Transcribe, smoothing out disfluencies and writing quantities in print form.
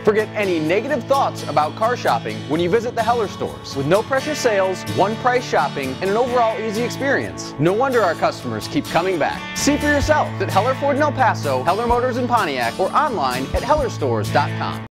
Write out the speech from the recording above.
Forget any negative thoughts about car shopping when you visit the Heller stores. With no pressure sales, one price shopping, and an overall easy experience. No wonder our customers keep coming back. See for yourself at Heller Ford in El Paso, Heller Motors in Pontiac, or online at hellerstores.com.